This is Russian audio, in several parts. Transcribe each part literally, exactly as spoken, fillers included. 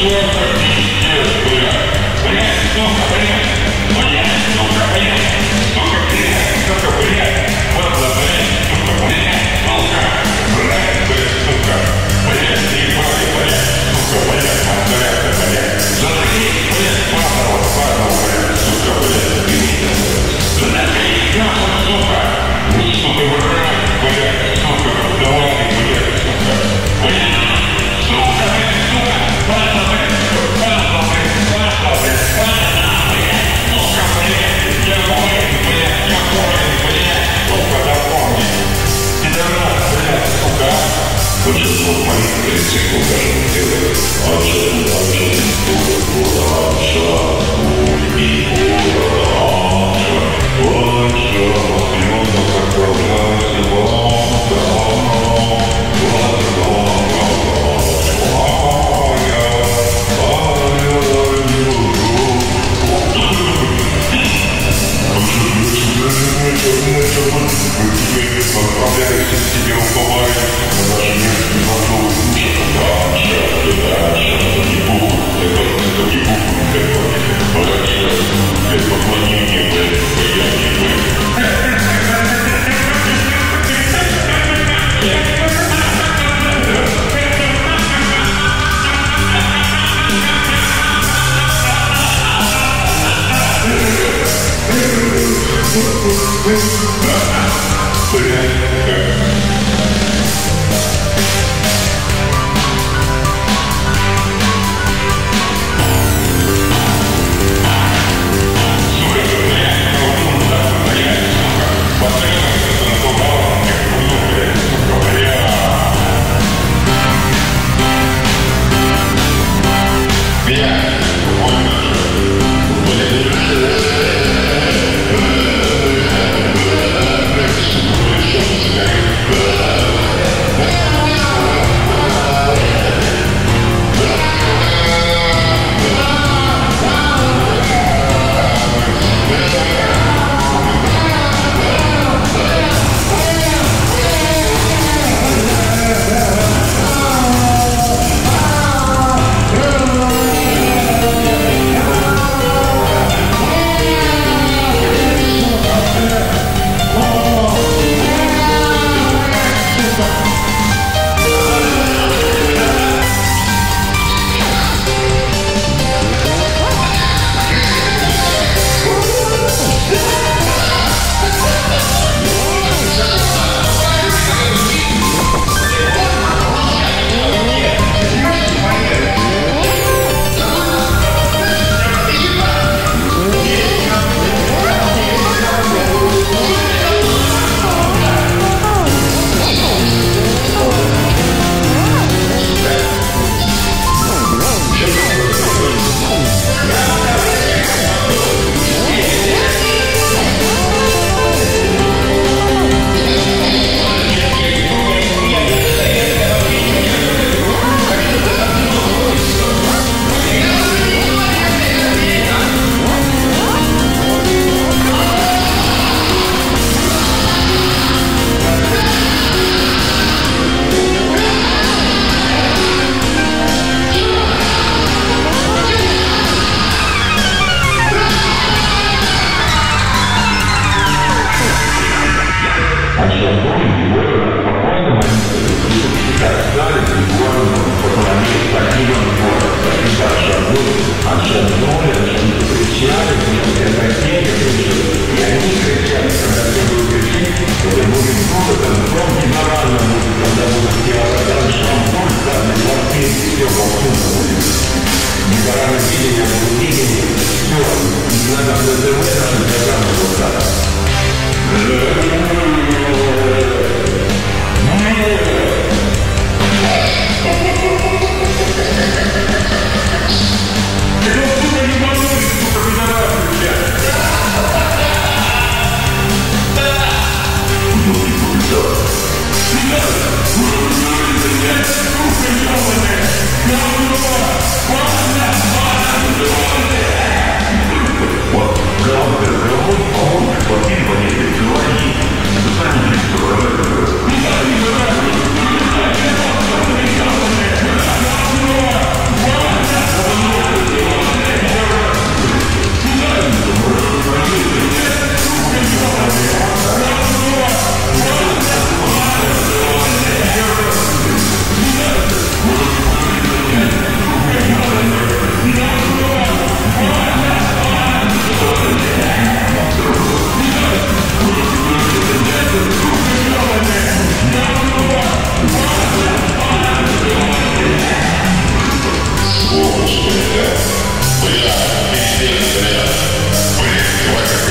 Just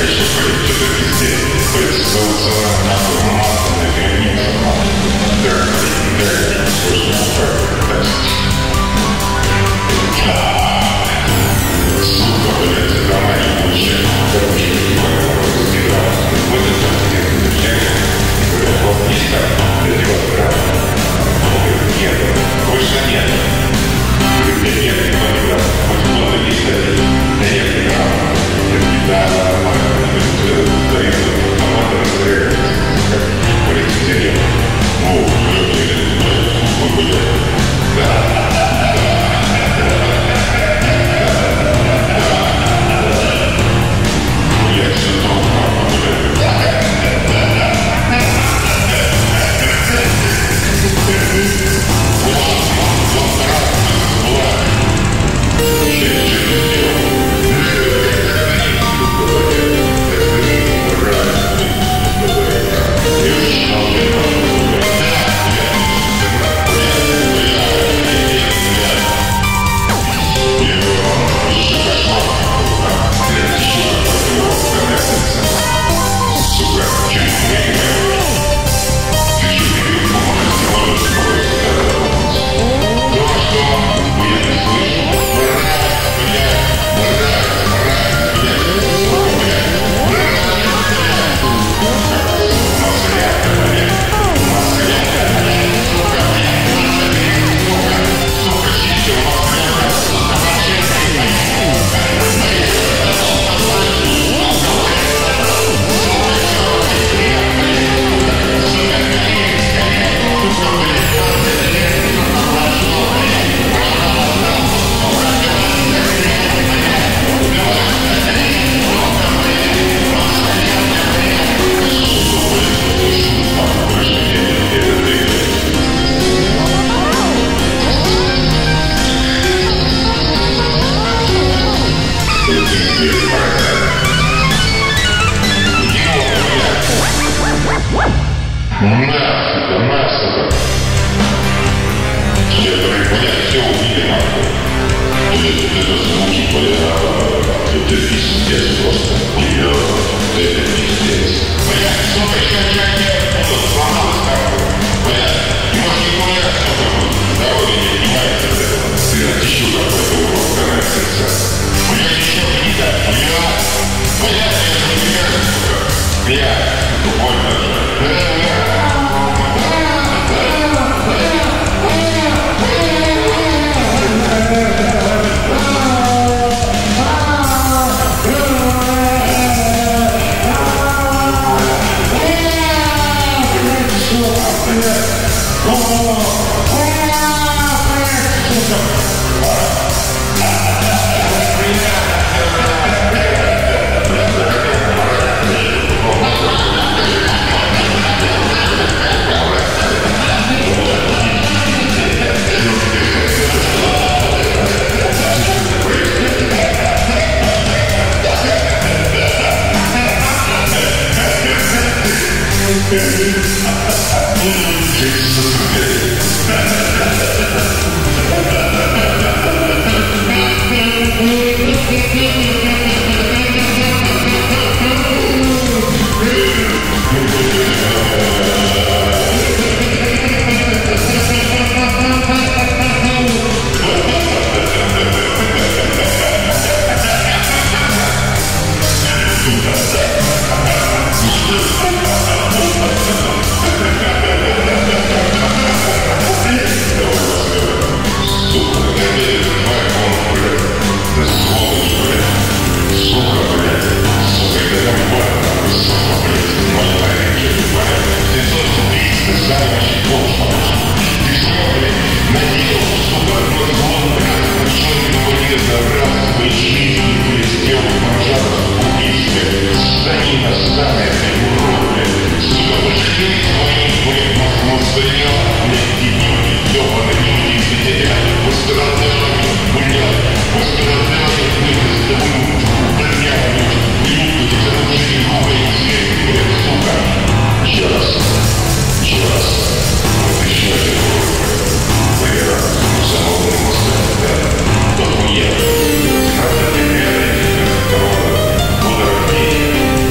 Thank you.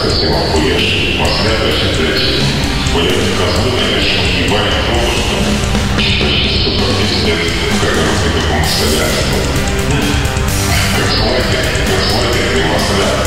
совсем охуешь. Масляда считаешь. Болят козлы, конечно, ебать просто. Сука, пиздец, как раз ты каком соляре. Как слайдер, как слайдер, ты масляда.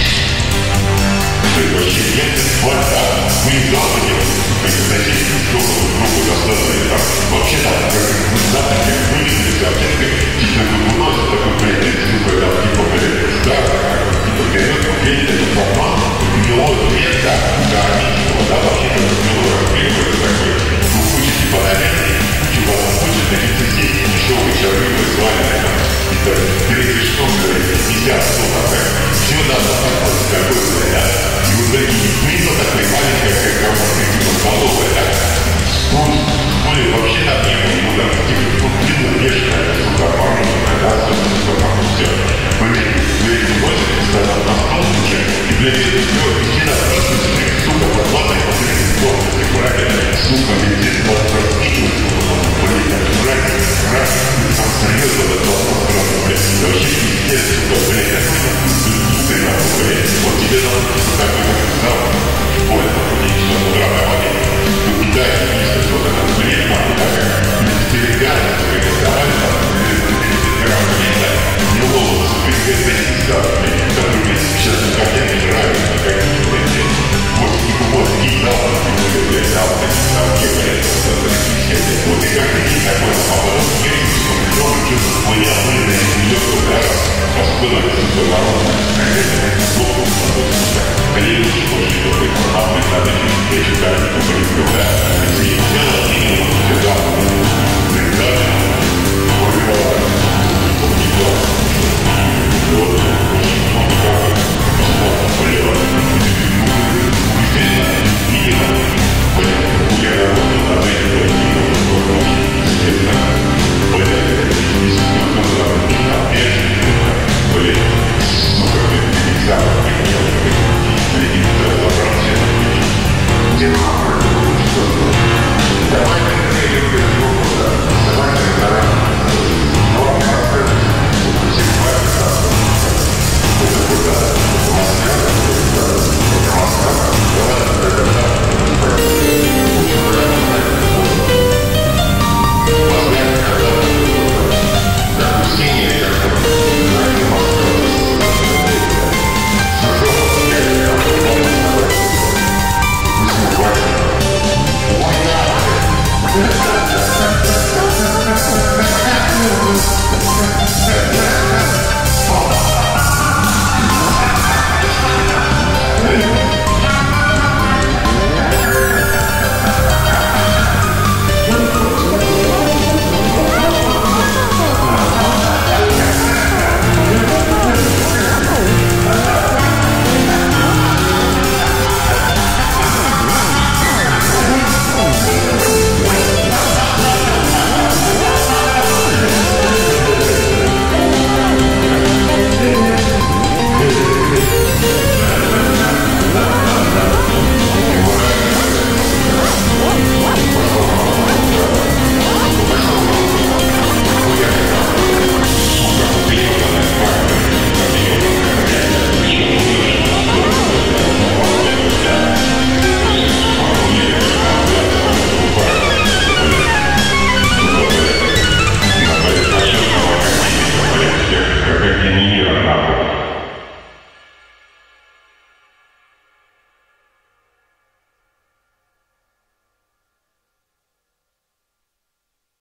Ты вообще нет, вода, мы не должны. Мы когда здесь друг другу достаточно там. Вообще там, как мы знаем, как вылезли, там, типа, выносят такой, блядь, сука, там, типа, блядь, да, типа, берет, блядь, это формат, миллион лет, да, да, да, вообще, это миллион лет, это такой, ну, куча, типа, наверное, типа, куча, таких здесь, дешевый человек, звали, это, третий что, блядь, пятьдесят, сто, такая, все надо, такой, блядь, и вот такие, ну, такой маленькая, как коробка, типа, столовая, да, стул, стуле вообще там не было, ну, там, типа, ну, длинно, бешеная, сука, мороженое, да, особенно, что там, все, блядь, блядь, носит, сказал, на стол уже, и, блядь, это все, везде на просто, сука, подладай, посмотри, просто, ты правильно, сука, везде, вот, раскидывать, блядь, так, брать, брать, там, серьезно, это вопрос, просто, блядь, вообще, пиздец, сука, блядь, такой, сука, нахуй, блядь, вот тебе надо, такой, как сказал, ой, блядь, что, утра, давай, ну, да, если что-то, там, блядь, мама, такая, перегадать, блядь, давай, там, блядь, мне голову, сука, блядь, да, блядь, который, блядь, сейчас, как я не нравится, как, блядь, вот, типа, вот, и дал, блядь, дал, блядь, там, блядь, вот, и как ты такой, а потом, блядь, что-то, что-то, хуйня, блядь, идет, да, поскольку, сука, народная, какая-то, блядь, плохо, сука, колени, что же, блядь, а мы, надо, я считаю, что, блядь, да, если я делал, и не могу, да, блядь, да, вот, Давай,